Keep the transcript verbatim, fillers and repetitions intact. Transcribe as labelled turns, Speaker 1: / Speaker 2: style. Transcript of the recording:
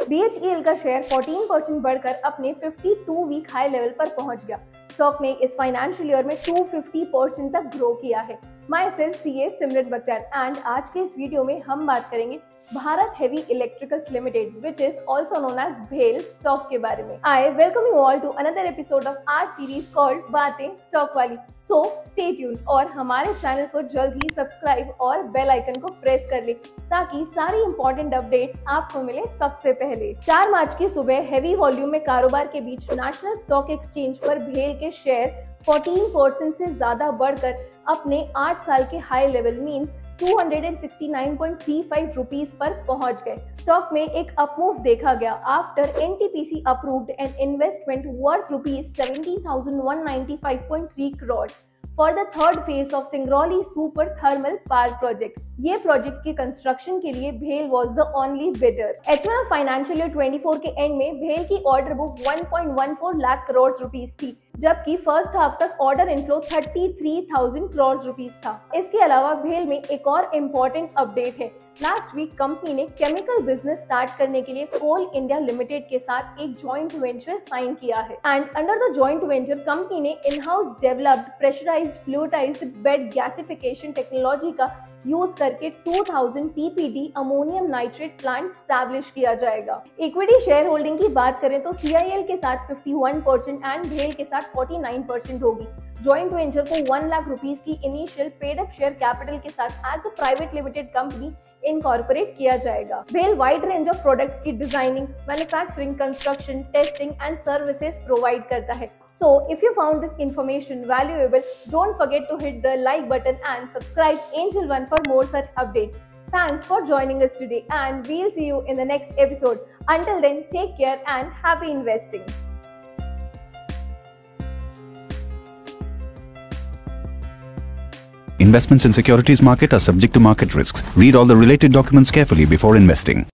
Speaker 1: B H E L का share चौदह percent बढ़कर अपने बावन वीक हाई लेवल पर पहुंच गया। स्टॉक ने इस फाइनेंशियल ईयर में दो सौ पचास परसेंट तक ग्रो किया है। Myself C A Simrat Bakhtiyar and आज के इस वीडियो में हम बात करेंगे Bharat heavy electricals limited which is also known as भेल स्टॉक के बारे में। I welcome you all to another episode of our series called बातें स्टॉक वाली। सो स्टे ट्यून और हमारे चैनल को जल्द ही सब्सक्राइब और बेल आइकन को प्रेस कर ले ताकि सारी इंपॉर्टेंट अपडेट्स आपको मिले सबसे पहले। चार मार्च की सुबह हैवी वॉल्यूम में कारोबार के बीच नेशनल स्टॉक एक्सचेंज पर भेल के शेयर चौदह परसेंट से ज्यादा बढ़कर अपने आठ साल के हाई लेवल मींस दो सौ उनहत्तर पॉइंट तीस पाँच रुपीस पर पहुंच गए। स्टॉक में एक अपमूव देखा गया after N T P C approved an investment worth rupees seventeen thousand one ninety five point three crore for the third phase of Singrauli super thermal power project. ये प्रोजेक्ट के कंस्ट्रक्शन के लिए भेल was the only bidder. H one of financial year चौबीस के and में भेल की ऑर्डर बुक एक पॉइंट एक चार लाख करोड़ रुपीस थी, जबकि फर्स्ट हाफ तक ऑर्डर इनफ्लो तैंतीस हज़ार करोड़ रुपीस था। इसके अलावा भेल में एक और इम्पोर्टेंट अपडेट है। लास्ट वीक कंपनी ने केमिकल बिजनेस स्टार्ट करने के लिए कोल इंडिया लिमिटेड के साथ एक जॉइंट वेंचर साइन किया है and under the joint venture company ने in house developed pressurised fluidised bed gasification technology का यूज करके दो हज़ार T P D ammonium nitrate plant establish किया जाएगा। इक्विटी शेयर होल्डिंग की बात करें तो सी आई एल के साथ इक्यावन परसेंट एंड भेल के साथ उनचास परसेंट होगी। जॉइंट वेंचर को एक लाख रुपीस की initial paid up share capital के साथ as a private limited company incorporate किया जाएगा। भेल वाइड रेंज ऑफ प्रोडक्ट्स की designing, manufacturing, construction, testing and services provide करता है। So if you found this information valuable, don't forget to hit the like button and subscribe Angel One for more such updates. Thanks for joining us today and we'll see you in the next episode. Until then, take care and happy investing.
Speaker 2: Investments in securities market are subject to market risks. Read all the related documents carefully before investing.